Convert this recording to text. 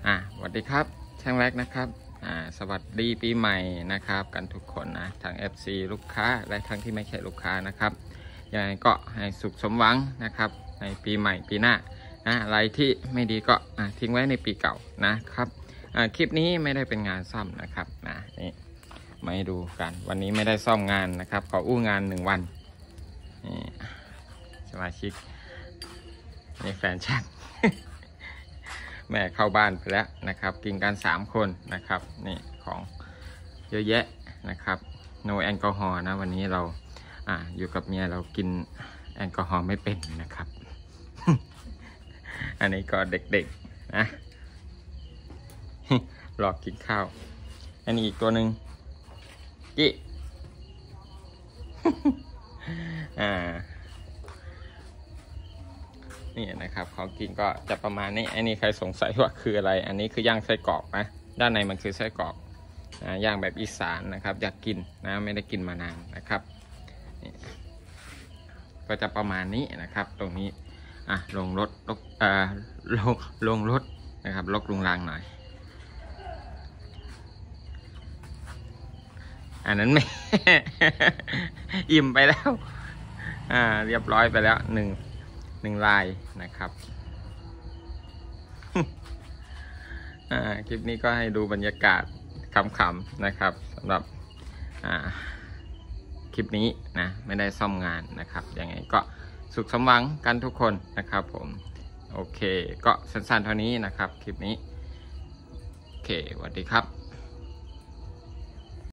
สวัสดีครับช่างแรกนะครับสวัสดีปีใหม่นะครับกันทุกคนนะทั้ง FC ลูกค้าและทั้งที่ไม่ใช่ลูกค้านะครับยังไงก็ให้สุขสมหวังนะครับในปีใหม่ปีหน้าอะไรที่ไม่ดีก็ทิ้งไว้ในปีเก่านะครับคลิปนี้ไม่ได้เป็นงานซ่อมนะครับนี่มาให้ดูกันวันนี้ไม่ได้ซ่อมงานนะครับขออู้งาน1 วันนี่สมาชิกนี่แฟนชั่น แม่เข้าบ้านไปแล้วนะครับกินกัน3 คนนะครับนี่ของเยอะแยะนะครับโนแอลกอฮอล์นะวันนี้เราอยู่กับเมียเรากินแอลกอฮอล์ไม่เป็นนะครับ อันนี้ก็เด็กๆนะรอกินข้าวอันนี้อีกตัวหนึ่งกี้ นี่นะครับของกินก็จะประมาณนี้อันนี้ใครสงสัยว่าคืออะไรอันนี้คือย่างไส้กรอกนะด้านในมันคือไส้กรอกย่างแบบอีสานนะครับอยากกินนะไม่ได้กินมานานนะครับก็จะประมาณนี้นะครับตรงนี้ลงรถลงรถนะครับลกลุงรังหน่อยอันนั้นไม่ อิ่มไปแล้วเรียบร้อยไปแล้วหนึ่งลายนะครับ คลิปนี้ก็ให้ดูบรรยากาศขำๆนะครับสำหรับคลิปนี้นะไม่ได้ซ่อมงานนะครับยังไงก็สุขสมหวังกันทุกคนนะครับผมโอเคก็สั้นๆเท่านี้นะครับคลิปนี้โอเคสวัสดีครับ